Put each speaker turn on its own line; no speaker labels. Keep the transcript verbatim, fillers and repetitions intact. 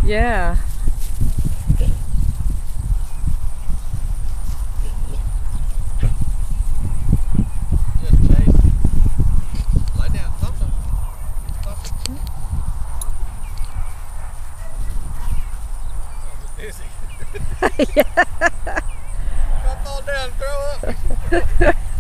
Yeah.
Just chase. Lie down. TomTom. TomTom. Oh, busy.
Yeah.
Don't fall down and throw up.